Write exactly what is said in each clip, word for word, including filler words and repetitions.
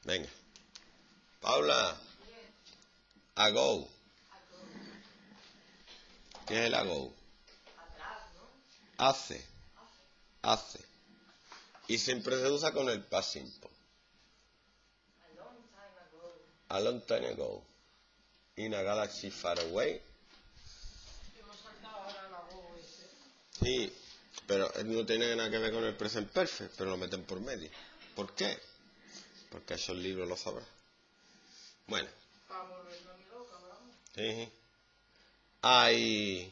Venga. Paula. Ago. ¿Qué es el ago? Hace. Hace. Y siempre se usa con el past simple. A long time ago. In a galaxy far away. Sí, pero no tiene nada que ver con el present perfect, pero lo meten por medio. ¿Por qué? Porque esos libros lo sabrán. Bueno. Sí. I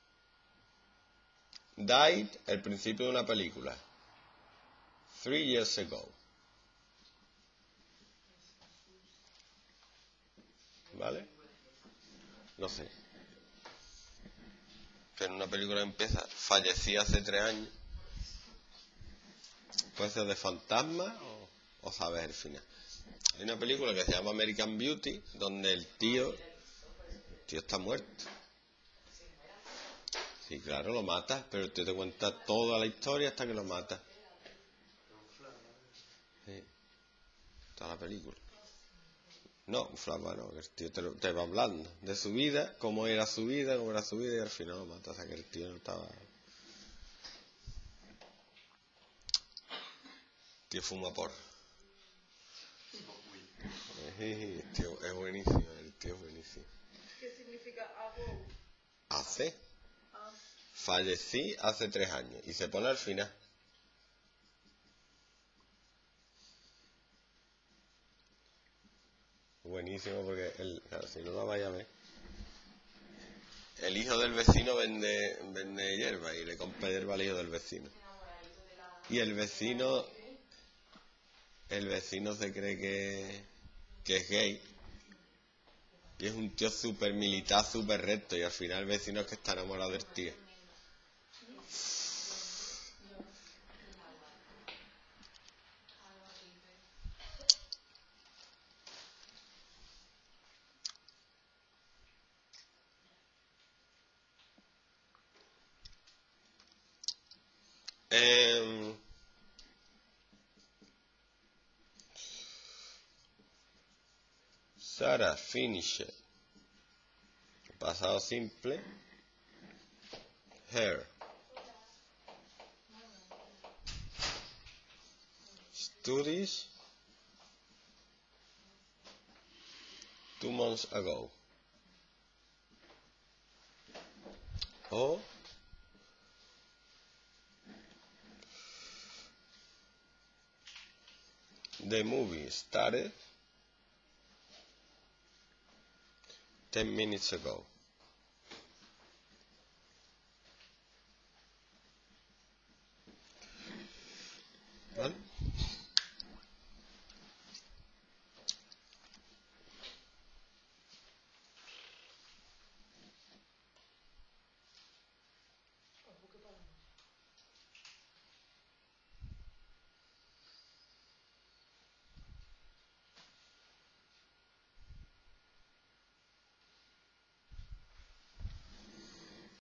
died, el principio de una película. Three years ago. ¿Vale? No sé. Pero una película empieza, fallecí hace tres años. Puede ser de fantasma o, o sabes el final. Hay una película que se llama American Beauty, donde el tío, el tío está muerto. Sí, claro, lo mata, pero el tío te cuenta toda la historia hasta que lo mata. Sí. Toda la película. No, un flashback no, que el tío te, lo, te va hablando de su vida, cómo era su vida, cómo era su vida, y al final lo mata, o sea que el tío no estaba... El tío fuma porro. El tío es buenísimo, el tío es buenísimo. ¿Qué significa ago? Hace. Fallecí hace tres años, y se pone al final. Buenísimo, porque el, claro, si no lo vaya a ver, el hijo del vecino vende, vende hierba y le compra hierba al hijo del vecino. Y el vecino, el vecino se cree que, que es gay. Y es un tío súper militar, súper recto. Y al final el vecino es que está enamorado del tío. Eh, Sarah finished. Pasado simple. Her studies two months ago. O the movie started ten minutes ago.